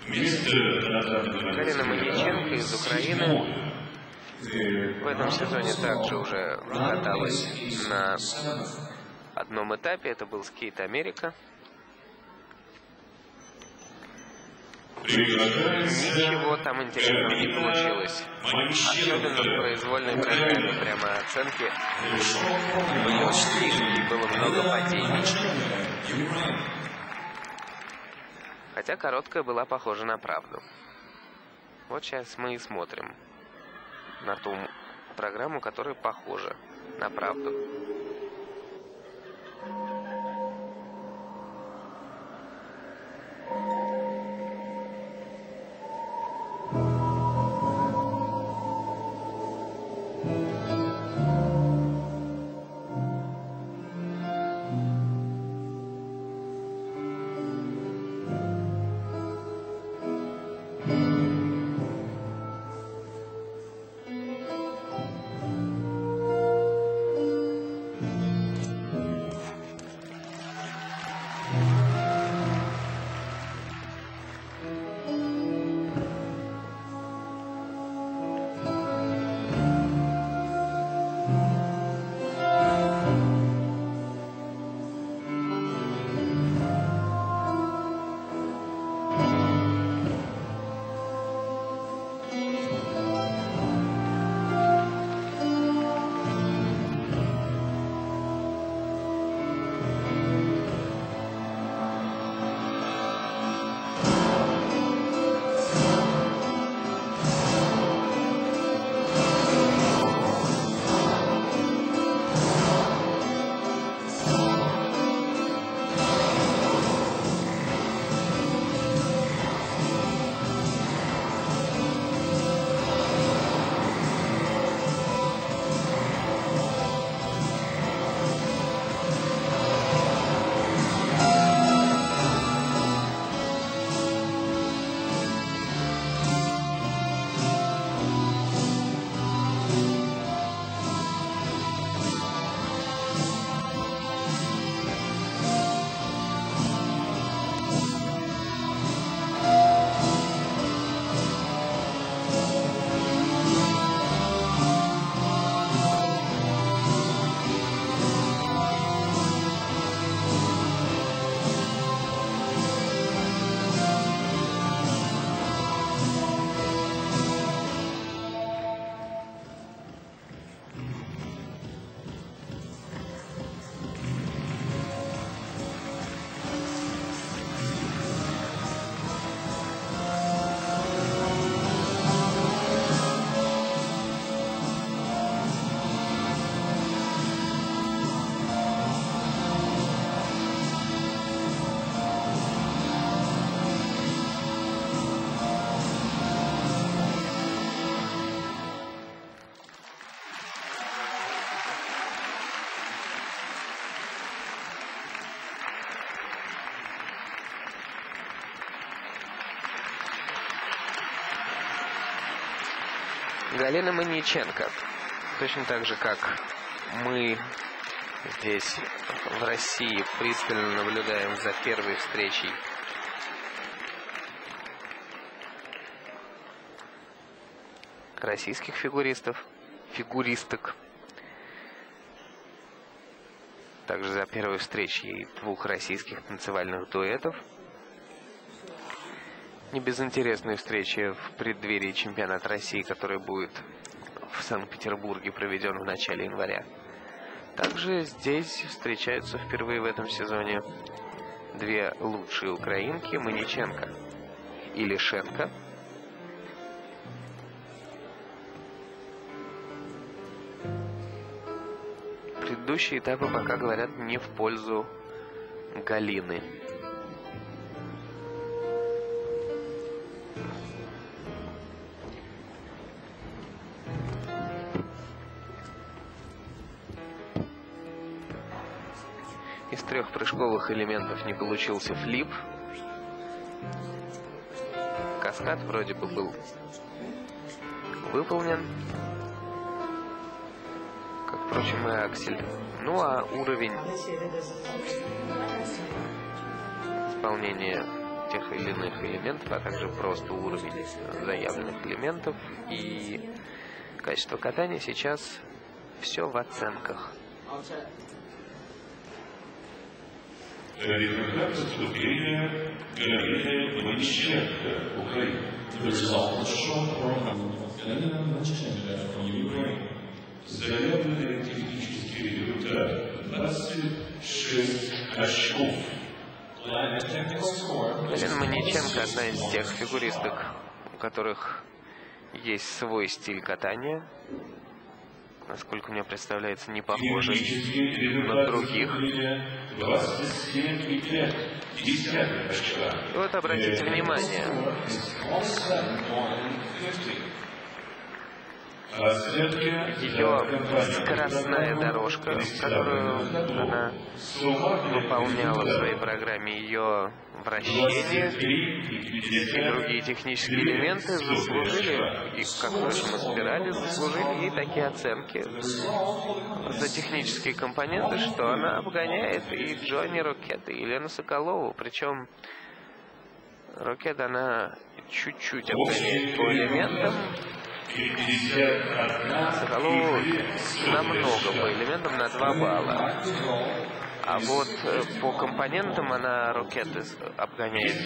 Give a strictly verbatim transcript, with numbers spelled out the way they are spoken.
Галина Маниченко из Украины в этом сезоне также уже каталась на одном этапе. Это был скейт Америка. Ничего там интересного не получилось. Особенно в произвольной программе прямо оценки были очень низкие, было много падений. Хотя короткая была похожа на правду. Вот сейчас мы и смотрим на ту программу, которая похожа на правду. Галина Маниченко, точно так же, как мы здесь, в России, пристально наблюдаем за первой встречей российских фигуристов, фигуристок, также за первой встречей двух российских танцевальных дуэтов. Небезынтересные встречи в преддверии чемпионата России, который будет в Санкт-Петербурге проведен в начале января. Также здесь встречаются впервые в этом сезоне две лучшие украинки, Маниченко и Лишенко. Предыдущие этапы пока говорят не в пользу Галины. Из трех прыжковых элементов не получился флип. Каскад вроде бы был выполнен, как, впрочем, и аксель. Ну а уровень исполнения тех или иных элементов, а также просто уровень заявленных элементов. И качество катания сейчас все в оценках. Результат выступления Галерея Вонищенко, Украина. Заявленный технический результат двадцать шесть очков. Елена Маниченко — одна из тех фигуристок, у которых есть свой стиль катания. Насколько мне представляется, не похожий на других. И вот обратите внимание. Ее скоростная дорожка, которую она выполняла в своей программе, ее вращение и другие технические элементы заслужили, и как мы разбирали, заслужили ей такие оценки за технические компоненты, что она обгоняет и Джонни Рокет, и Елену Соколову. Причем Рокет она чуть-чуть обгоняет по элементам, Соколову намного по элементам, на два балла. А вот по компонентам она Рокет обгоняет